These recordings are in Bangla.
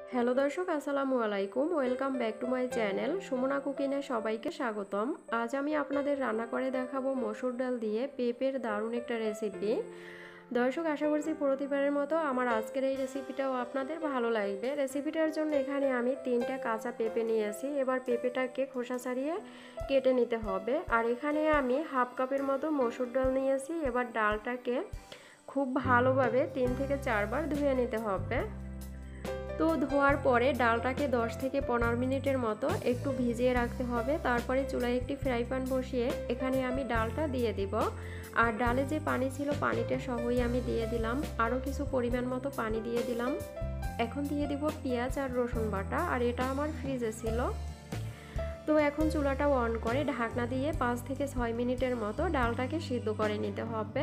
হ্যালো দর্শক, আসসালামু আলাইকুম। Welcome back to my channel Sumana কুকিংয়ে সবাইকে স্বাগতম। আজ আমি আপনাদের রান্না করে দেখাবো মসুর ডাল দিয়ে পেঁপের দারুণ একটা রেসিপি। দর্শক, আশা করছি প্রতিবারের মতো আমার আজকের এই রেসিপিটাও আপনাদের ভালো লাগবে। রেসিপিটার জন্য এখানে আমি 3টা কাঁচা পেঁপে নিয়েছি। এবার পেঁপেটাকে খোসা ছাড়িয়ে কেটে নিতে হবে। আর এখানে আমি হাফ কাপের মতো মসুর ডাল নিয়েছি। এবার ডালটাকে খুব ভালোভাবে 3 থেকে 4 বার ধুয়ে নিতে হবে। তো ধোয়ার পরে ডালটাকে 10 থেকে 15 মিনিটের মতো একটু ভিজিয়ে রাখতে হবে। তারপরে চুলায় একটি ফ্রাই প্যান বসিয়ে এখানে আমি ডালটা দিয়ে দিব। আর ডালে যে পানি ছিল পানিটা সহই আমি দিয়ে দিলাম। আরও কিছু পরিমাণ মতো পানি দিয়ে দিলাম। এখন দিয়ে দিব পেঁয়াজ আর রসুন বাটা, আর এটা আমার ফ্রিজে ছিল। তো এখন চুলাটা অন করে ঢাকনা দিয়ে 5 থেকে 6 মিনিটের মতো ডালটাকে সিদ্ধ করে নিতে হবে।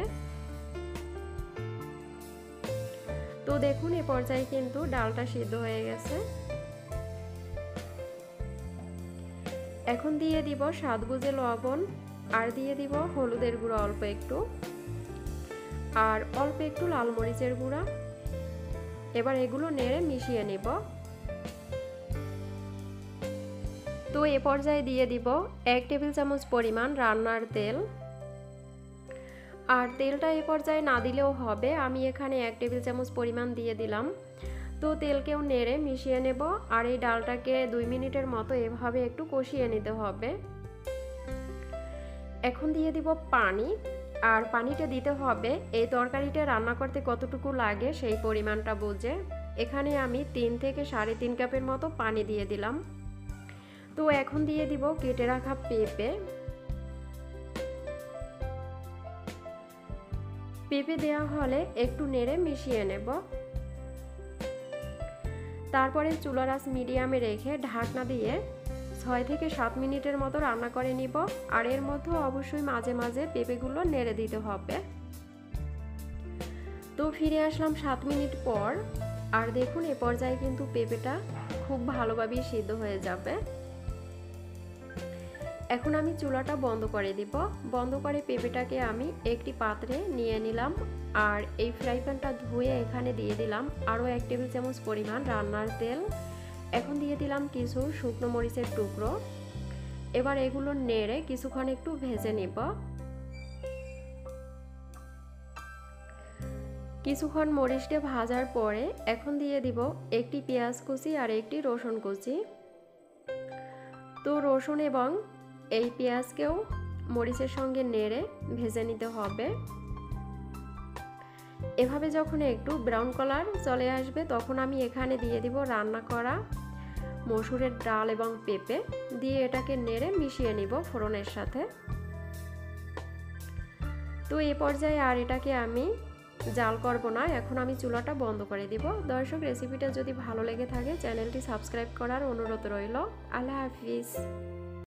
তো দেখুন, এই পর্যায়ে কিন্তু ডালটা সিদ্ধ হয়ে গেছে। এখন দিয়ে দিব স্বাদ বুঝে লবণ, আর দিয়ে দিব হলুদের গুঁড়া অল্প একটু, আর অল্প একটু লাল মরিচের গুঁড়া। এবার এগুলো নেড়ে মিশিয়ে নিব। তো এ পর্যায়ে দিয়ে দিব 1 টেবিল চামচ পরিমাণ রান্নার তেল। আর তেলটা এ পর্যায়ে না দিলেও হবে, আমি এখানে 1 টেবিল চামচ পরিমাণ দিয়ে দিলাম। তো তেলকেও নেড়ে মিশিয়ে নেব। আর এই ডালটাকে 2 মিনিটের মতো এভাবে একটু কষিয়ে নিতে হবে। এখন দিয়ে দিব পানি, আর পানিটা দিতে হবে এই তরকারিটা রান্না করতে কতটুকু লাগে সেই পরিমাণটা বুঝে। এখানে আমি 3 থেকে 3.5 কাপের মতো পানি দিয়ে দিলাম। তো এখন দিয়ে দিব কেটে রাখা পেঁপে। পেঁপে দেওয়া হলে একটু নেড়ে মিশিয়ে নেব। তারপরে চুলার আঁচ মিডিয়ামে রেখে ঢাকনা দিয়ে 6 থেকে 7 মিনিটের মতো রান্না করে নিব। আর এর মধ্যে অবশ্যই মাঝে মাঝে পেঁপেগুলো নেড়ে দিতে হবে। তো ফিরে আসলাম 7 মিনিট পর। আর দেখুন, এ পর্যায়ে কিন্তু পেঁপেটা খুব ভালোভাবে সিদ্ধ হয়ে যাবে। এখন আমি চুলাটা বন্ধ করে দিব। বন্ধ করে পেঁপেটাকে আমি একটি পাত্রে নিয়ে নিলাম। আর এই ফ্রাই প্যানটা ধুয়ে এখানে দিয়ে দিলাম আরও 1 টেবিল চামচ পরিমাণ রান্নার তেল। এখন দিয়ে দিলাম কিছু শুকনো মরিচের টুকরো। এবার এগুলো নেড়ে কিছুক্ষণ একটু ভেজে নিব। কিছুক্ষণ মরিচটা ভাজার পরে এখন দিয়ে দিব একটি পেঁয়াজ কুচি আর একটি রসুন কুচি। তো রসুন এবং এই পেঁয়াজকেও মরিচের সঙ্গে নেড়ে ভেজে নিতে হবে। এভাবে যখন একটু ব্রাউন কালার চলে আসবে তখন আমি এখানে দিয়ে দিব রান্না করা মসুরের ডাল এবং পেঁপে দিয়ে এটাকে নেড়ে মিশিয়ে নিব ফোড়নের সাথে। তো এই পর্যায়ে আর এটাকে আমি জাল করব না, এখন আমি চুলাটা বন্ধ করে দিব। দর্শক, রেসিপিটা যদি ভালো লেগে থাকে চ্যানেলটি সাবস্ক্রাইব করার অনুরোধ রইল। আল্লাহ হাফিজ।